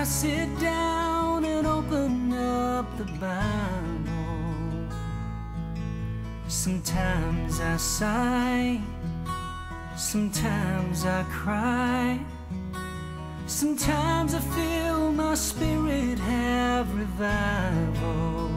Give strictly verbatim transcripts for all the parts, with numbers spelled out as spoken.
sit down and open up the Bible, sometimes I sigh, sometimes I cry, sometimes I feel my spirit have revival.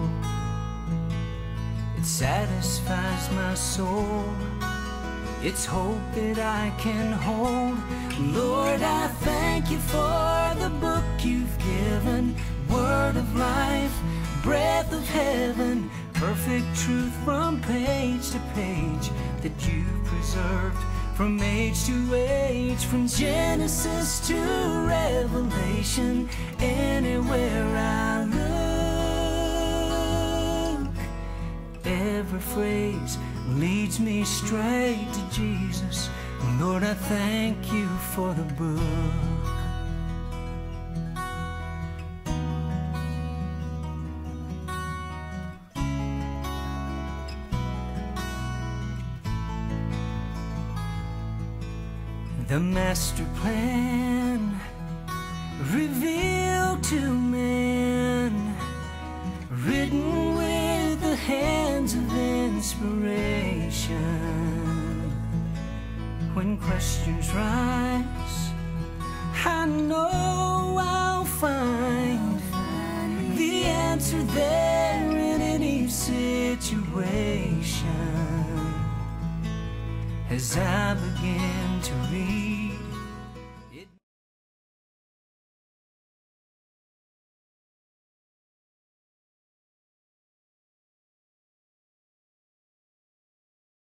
It satisfies my soul, it's hope that I can hold. Lord, I thank you for the book you've given, word of life, breath of heaven, perfect truth from page to page that you've preserved from age to age, from Genesis to Revelation. Anywhere I look, every phrase leads me straight to Jesus. Lord, I thank you for the book. The master plan revealed to man, written with the hands of inspiration. When questions rise, I know I'll find the answer there in any situation. As I begin to read